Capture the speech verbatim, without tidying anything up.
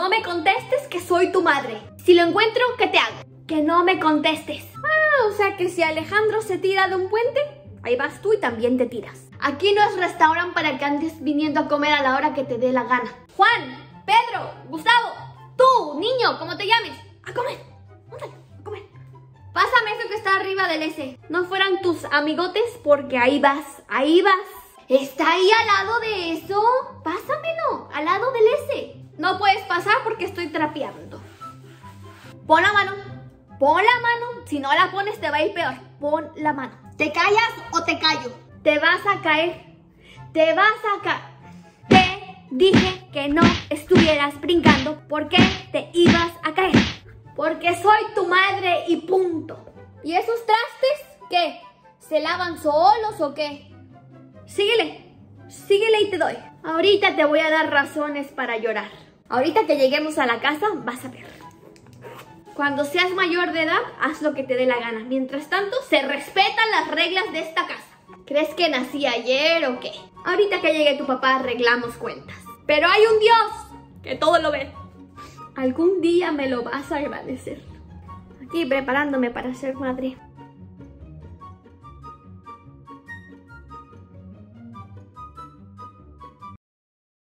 No me contestes que soy tu madre. Si lo encuentro, ¿qué te hago? Que no me contestes. Ah, o sea que si Alejandro se tira de un puente, ahí vas tú y también te tiras. Aquí no es restaurante para que andes viniendo a comer a la hora que te dé la gana. Juan, Pedro, Gustavo, tú, niño, como te llames, a comer. Ándale, a comer. Pásame eso que está arriba del ese. No fueran tus amigotes porque ahí vas, ahí vas. ¿Está ahí al lado de eso? Pásamelo, al lado del ese. No puedes pasar porque estoy trapeando. Pon la mano, pon la mano. Si no la pones te va a ir peor. Pon la mano. ¿Te callas o te callo? Te vas a caer. Te vas a caer. Te dije que no estuvieras brincando porque te ibas a caer. Porque soy tu madre y punto. ¿Y esos trastes qué? ¿Se lavan solos o qué? Síguele, síguele y te doy. Ahorita te voy a dar razones para llorar. Ahorita que lleguemos a la casa vas a ver. Cuando seas mayor de edad, haz lo que te dé la gana. Mientras tanto, se respetan las reglas de esta casa. ¿Crees que nací ayer o qué? Ahorita que llegue tu papá arreglamos cuentas. Pero hay un Dios que todo lo ve. Algún día me lo vas a agradecer. Aquí preparándome para ser madre.